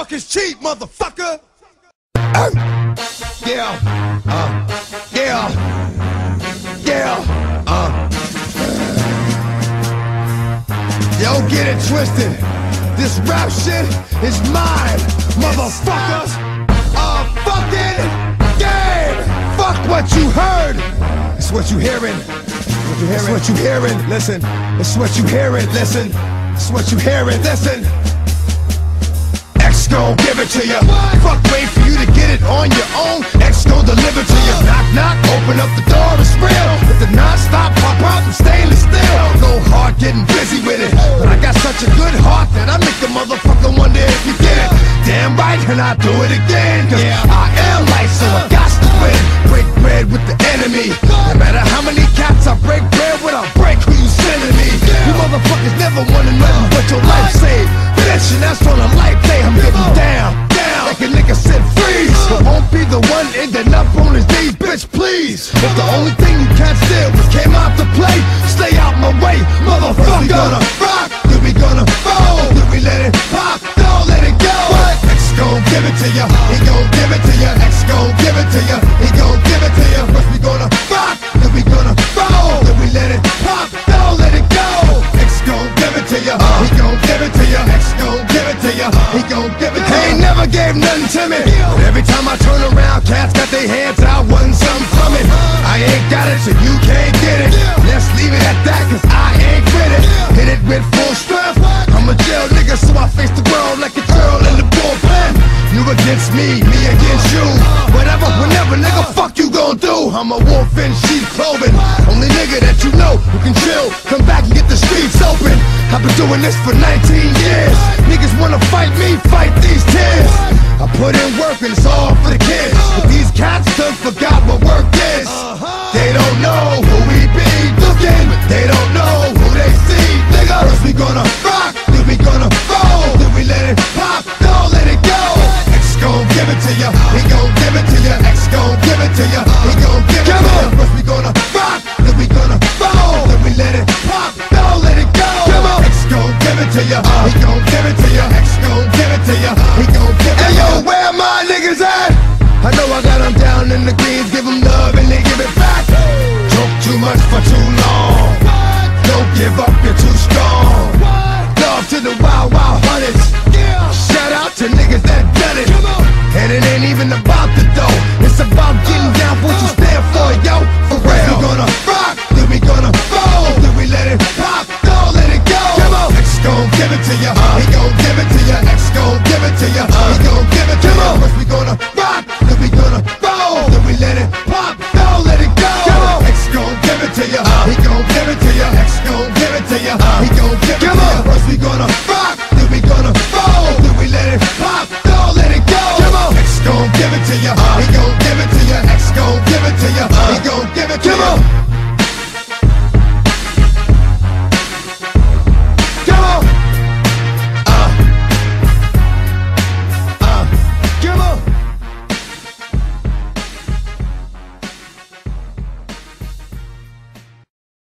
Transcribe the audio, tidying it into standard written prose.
talk is cheap, motherfucker. Yeah, Yo, get it twisted. This rap shit is mine, motherfuckers. Fucking game. Fuck what you heard. It's what you hearing. It's what you hearing. Listen. It's what you hearing. Listen. It's what you hearing. Listen. X gon' give it to ya. Fuck, wait for you to get it on your own. X gon' deliver to ya. Knock, knock, open up the door, it's real. With the non-stop pop out and stainless steel. Go hard getting busy with it. But I got such a good heart that I make the motherfucker wonder if you get it. Damn right, and I do it again. Cause I am light, so I got to win. Break bread with the enemy. No matter how many cats I break bread with, I break who you sending me. You motherfuckers never wanted nothing but your life saved. Bitch, and that's on a life day. I'm getting down, like a nigga said freeze. But won't be the one ending up on his knees, bitch, please. If the only thing you can't steal was came out to play, stay out my way, motherfucker. We gonna rock, then we gonna fold, then we let it pop, don't let it go. X gon' give it to ya, he gon' give it to ya. X gon' give it to ya, he gon' give it to ya. First we gonna rock, then we gonna fold, then we let it pop, don't let it go. X gon' give it to ya, he gon' give it to ya. X gon' give it to ya, he gon' give it to ya. He ain't never gave nothing to me, but every time I turn around, cats got their hands out, wanting something from it. I ain't got it, so you can't get it. Let's leave it at that, cause I ain't with it. Hit it with full strength. I'm a jail nigga, so I face the world like a girl in the bullpen. You against me against you. Whatever, whenever, nigga, fuck you gon' do. I'm a wolf in sheep's clothing. Only nigga that you know who can chill, come back and get the streets open. I've been doing this for 19 years. Niggas wanna fight me, fight these tears. I put in work and it's all for the kids. But these cats done forgot what work is. They don't know who we be looking, but they don't know who they see. Nigga, first we gonna rock, then we gonna roll, then we let it pop, don't let it go. X gon' give it to ya, he gon' give it to ya. X gon' give it to ya, he gon' give it to ya. First we gonna rock, then we gonna roll, then we let it pop, don't let it go. X gon' give it to ya, he gon' give it to ya. X gon' give it to ya, he gon' give it to ya. Hey yo, where my niggas at? I know I got them down in the greens, give them love and they give it back. Joke too much for too long. Don't give up, you're too strong. Love to the wild, wild hunters. Shout out to niggas that done it. And it ain't even about the dough, it's about getting down for what you stand for, yo. For real. We gonna rock, then we gonna fold, then we let it pop, don't let it go. X gon' give it to ya, he gon' give it to ya. X gon' give it to ya, he gon' give it to ya. First we gonna rock, then we gonna roll, then we let it pop.